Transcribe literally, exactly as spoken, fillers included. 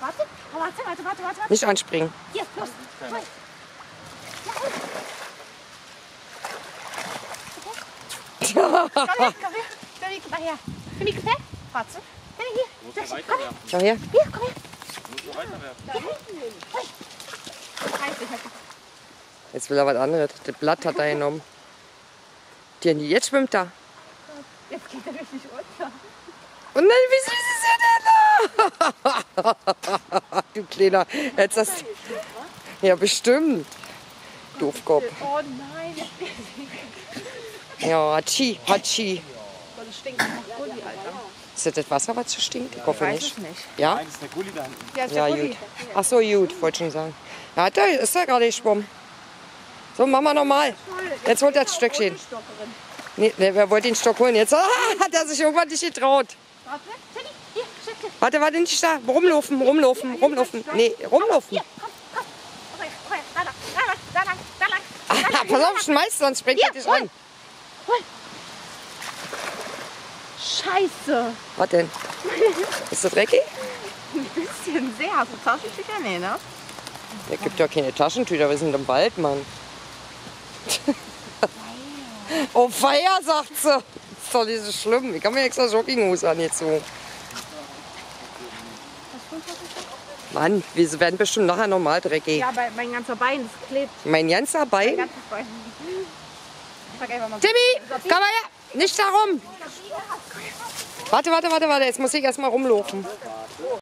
Warte, warte, warte, warte, warte. Nicht anspringen. Hier, los. Voll. Ja, komm her, komm her. Danny, komm her. Danny, komm her. Warte. Danny, hier. Das, komm her. Schau her. Hier, komm her. Muss noch weiter werfen. Da hinten hin. Scheiße, ich hab... Jetzt will er was anderes. Das Blatt hat er genommen. Die, jetzt schwimmt er. Jetzt geht er richtig runter. Und dann, wie süß ist er denn da? Du Kleiner. Jetzt das... Ja, bestimmt. Doofkopf. Oh nein, jetzt geht er. Ja, Hatschi, Hatschi. Das stinkt nach Gulli, Alter. Ist das das Wasser, was so stinkt? Ich hoffe Weiß nicht. es nicht. Ja? Nein, das ist der Gulli da hinten. Ja, ist Ja, der Gulli. gut. Ach so, gut, wollte schon sagen. Ja, da ist er gerade geschwommen. So, machen wir nochmal. Jetzt holt er das Stöckchen. Nee, nee, wer wollte den Stock holen? Jetzt ah, hat er sich irgendwann nicht getraut. Warte, Teddy, hier, Stöckchen. Warte, warte, nicht da. Rumlaufen, rumlaufen, rumlaufen. Nee, rumlaufen. Hier, komm, komm. Komm her, komm her. Da lang, da lang, da lang, da lang. Ah, pass auf, schmeiß, sonst springt er dich hol. an. Hol. Scheiße. Was denn? Ist das dreckig? Ein bisschen sehr. Hast du Taschentücher? Nee, ne? Der gibt ja keine Taschentücher, wir sind im Wald, Mann. Oh, Feier, sagt sie. Ist doch nicht so schlimm. Ich habe mir extra Jogginghose angezogen. Mann, wir werden bestimmt nachher normal dreckig. Ja, bei, mein ganzer Bein, das klebt. Mein ganzer Mein Bein. ganzes Bein. Ich sag einfach mal. Timmy, komm mal her. Nicht da rum. Warte, warte, warte, warte. Jetzt muss ich erst mal rumlaufen.